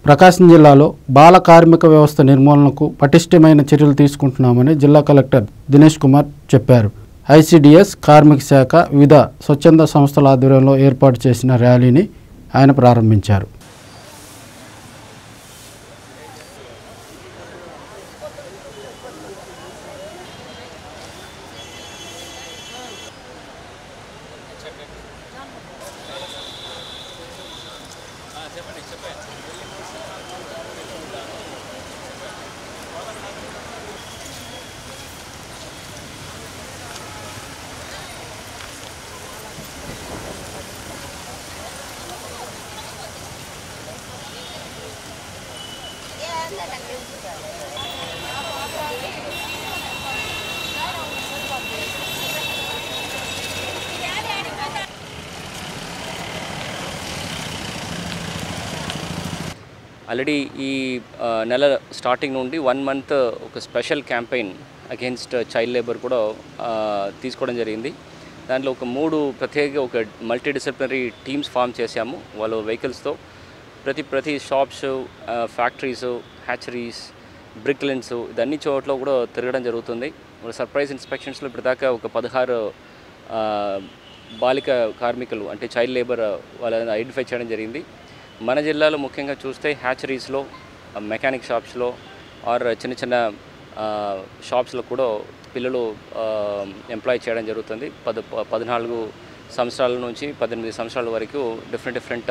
ప్రకాశం జిల్లాలో బాల కార్మిక వ్యవస్థ నిర్మూలనకు పటిష్టమైన చర్యలు తీసుకుంటున్నామని జిల్లా కలెక్టర్ దినేష్ కుమార్ చెప్పారు. ఐసిడిఎస్ కార్మిక శాఖ వివిధ స్వచ్ఛంద సంస్థల ఆధ్వర్యంలో ఏర్పాటు చేసిన ర్యాలీని ఆయన ప్రారంభించారు. ఆల్రెడీ ఈ నెల స్టార్టింగ్ నుండి 1 మంత్ ఒక special campaign against child labour కూడా తీసుకోవడం జరిగింది. దాంట్లో ఒక 3 ప్రత్యేక ఒక మల్టీ డిసిప్లినరీ టీమ్స్ ఫామ్ చేశాము. వాళ్ళు వెహికల్స్తో ప్రతి shops, factories, hatcheries, brick lines ఇదన్ని చోట్ల కూడా తిరగడం జరుగుతుంది. సర్ప్రైజ్ ఇన్స్పెక్షన్స్లో ఇప్పటిదాకా ఒక 16 బాలిక కార్మికులు అంటే చైల్డ్ లేబర్ వాళ్ళని ఐడెంటిఫై చేయడం జరిగింది. మన జిల్లాలో ముఖ్యంగా చూస్తే హ్యాచరీస్లో, మెకానిక్ షాప్స్లో ఆర్ చిన్న షాప్స్లో కూడా పిల్లలు ఎంప్లాయ్ చేయడం జరుగుతుంది. 14 సంవత్సరాల నుంచి 18 సంవత్సరాల వరకు డిఫరెంట్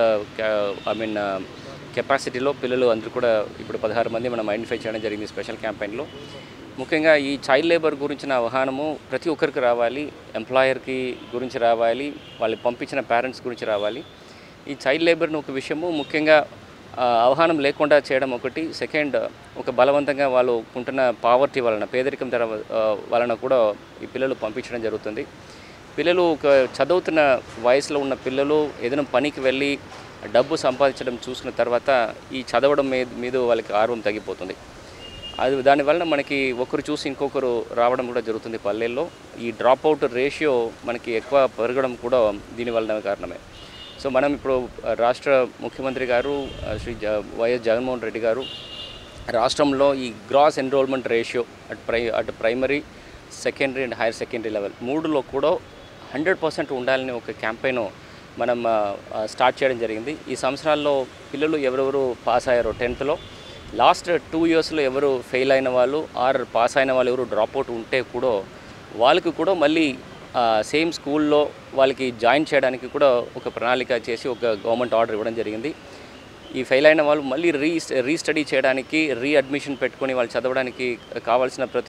కెపాసిటీలో పిల్లలు అందరూ కూడా ఇప్పుడు 16 మంది మనం ఐడెంటిఫై చేయడం జరిగింది స్పెషల్ క్యాంపెయిన్లో. ముఖ్యంగా ఈ చైల్డ్ లేబర్ గురించిన అవగాహనము ప్రతి ఒక్కరికి రావాలి, ఎంప్లాయర్కి గురించి రావాలి, వాళ్ళు పంపించిన పేరెంట్స్ గురించి రావాలి. ఈ చైల్డ్ లేబర్ను ఒక విషయము ముఖ్యంగా అవగాహన లేకుండా చేయడం ఒకటి. సెకండ్, ఒక బలవంతంగా వాళ్ళు ఉంటున్న పావర్టీ వలన, పేదరికం వలన కూడా ఈ పిల్లలు పంపించడం జరుగుతుంది. పిల్లలు ఒక చదువుతున్న వయసులో ఉన్న పిల్లలు ఏదైనా పనికి వెళ్ళి డబ్బు సంపాదించడం చూసుకున్న తర్వాత ఈ చదవడం మీద వాళ్ళకి ఆర్వం తగ్గిపోతుంది. దానివల్ల మనకి ఒకరు చూసి ఇంకొకరు రావడం కూడా జరుగుతుంది పల్లెల్లో. ఈ డ్రాప్అవుట్ రేషియో మనకి ఎక్కువ పెరగడం కూడా దీనివల్ల కారణమే. సో మనం ఇప్పుడు రాష్ట్ర ముఖ్యమంత్రి గారు శ్రీ వైఎస్ జగన్మోహన్ రెడ్డి గారు రాష్ట్రంలో ఈ గ్రాస్ ఎన్రోల్మెంట్ రేషియో అటు primary, secondary and higher secondary level 3లో కూడా 100% ఉండాలని ఒక క్యాంపెయిన్ మనం స్టార్ట్ చేయడం జరిగింది. ఈ సంవత్సరాల్లో పిల్లలు ఎవరెవరు పాస్ అయ్యారో 10th లాస్ట్ 2 ఇయర్స్లో ఎవరు ఫెయిల్ అయిన వాళ్ళు ఆర్ పాస్ అయిన వాళ్ళు ఎవరు డ్రాప్అవుట్ ఉంటే కూడా వాళ్ళకి కూడా మళ్ళీ సేమ్ స్కూల్లో వాళ్ళకి జాయిన్ చేయడానికి కూడా ఒక ప్రణాళిక చేసి ఒక గవర్నమెంట్ ఆర్డర్ ఇవ్వడం జరిగింది. ఈ ఫెయిల్ అయిన వాళ్ళు మళ్ళీ రీస్టడీ చేయడానికి, రీఅడ్మిషన్ పెట్టుకొని వాళ్ళు చదవడానికి కావాల్సిన